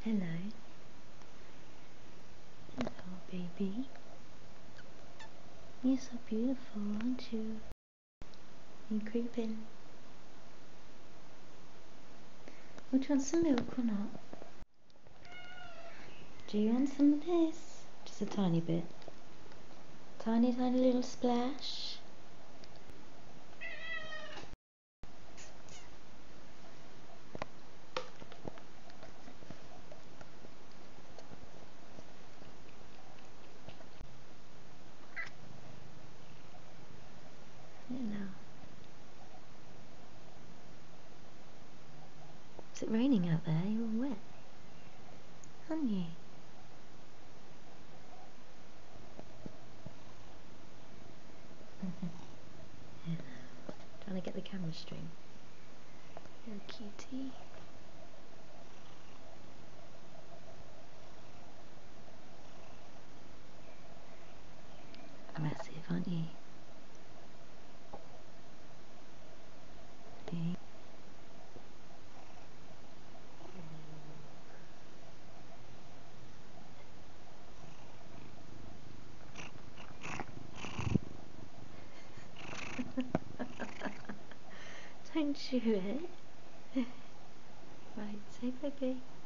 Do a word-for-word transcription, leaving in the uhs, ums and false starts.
Hello. Hello, baby. You're so beautiful, aren't you? You creeping? Would you want some milk or not? Do you want some of this? Just a tiny bit. Tiny, tiny little splash. Hello. Is it raining out there? You're all wet, aren't you? Hello. Trying to get the camera straight. Hello, cutie. Massive, aren't you? Hey. Don't chew it. Right, say bye-bye.